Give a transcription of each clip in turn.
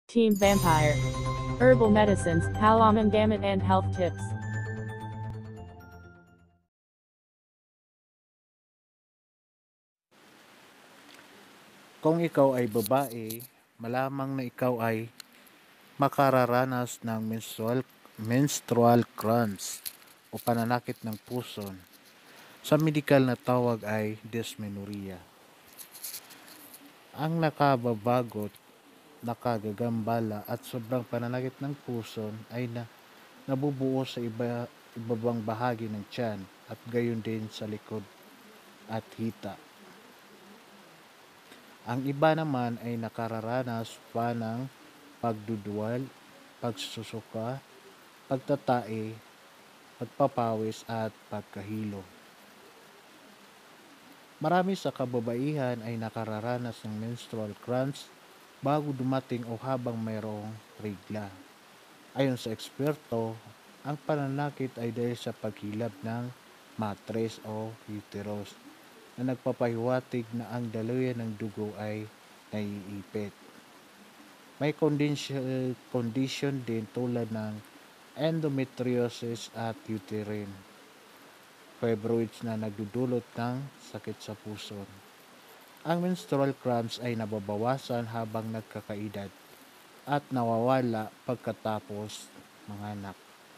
Team Vampire. Herbal medicines, halaman gamut and health tips. Kung ikaw ay babae, malamang na ikaw ay makararanas ng menstrual cramps o pananakit ng puson. Sa medikal na tawag ay dysmenorrhea. Ang nakababagot, nakagagambala at sobrang pananakit ng puson ay nabubuo sa ibabang bahagi ng tiyan at gayon din sa likod at hita. Ang iba naman ay nakararanas pa ng pagduduwal, pagsusuka, pagtatae, pagpapawis at pagkahilo. Marami sa kababaihan ay nakararanas ng menstrual cramps bago dumating o habang mayroong regla. Ayon sa eksperto, ang pananakit ay dahil sa paghilab ng matres o uterus na nagpapahiwatig na ang daluyan ng dugo ay naiipit. May condition din tulad ng endometriosis at uterine fibroids na nagdudulot ng sakit sa puso. Ang menstrual cramps ay nababawasan habang nagkakaedad at nawawala pagkatapos manganak.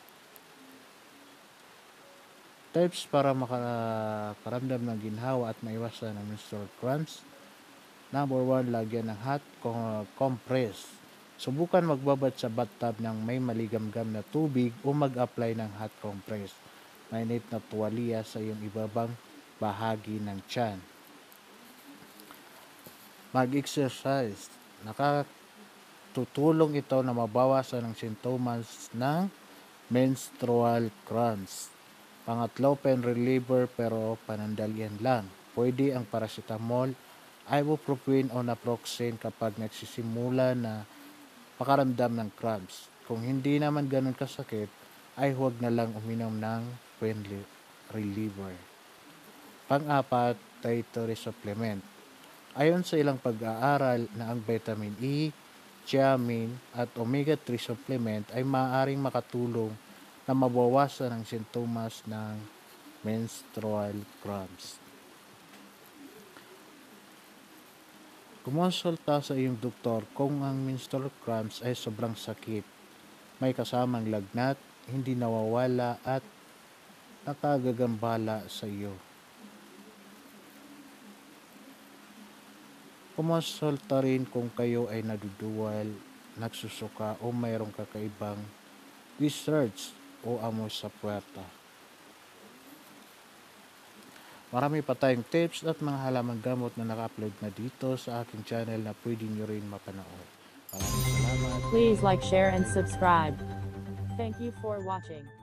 Tips para makaramdam ng ginhawa at maiwasan ang menstrual cramps. Number 1, lagyan ng hot compress. Subukan magbabad sa bathtub ng may maligamgam na tubig o mag-apply ng hot compress. Mainit na tuwalya sa iyong ibabang bahagi ng tiyan. Mag-exercise. Nakatutulong ito na mabawasan ang sintomas ng menstrual cramps. Pangatlo, pain reliever pero panandalian lang. Pwede ang paracetamol, ibuprofen o naproxen kapag nagsisimula na makaramdam ng cramps. Kung hindi naman ganun kasakit, ay huwag na lang uminom ng pain reliever. Pang-apat, dietary supplement. Ayon sa ilang pag-aaral na ang vitamin E, thiamine at omega-3 supplement ay maaaring makatulong na mabawasan ang sintomas ng menstrual cramps. Kumonsulta sa iyong doktor kung ang menstrual cramps ay sobrang sakit, may kasamang lagnat, hindi nawawala at nakagagambala sa iyo. Kumonsulta rin kung kayo ay naduduwal, nagsusuka o mayroong kakaibang research o amoy sa puwerta. Marami pa tayong tips at mga halamang gamot na naka-upload na dito sa aking channel na pwede nyo rin mapanood. Maraming salamat. Please like, share and subscribe. Thank you for watching.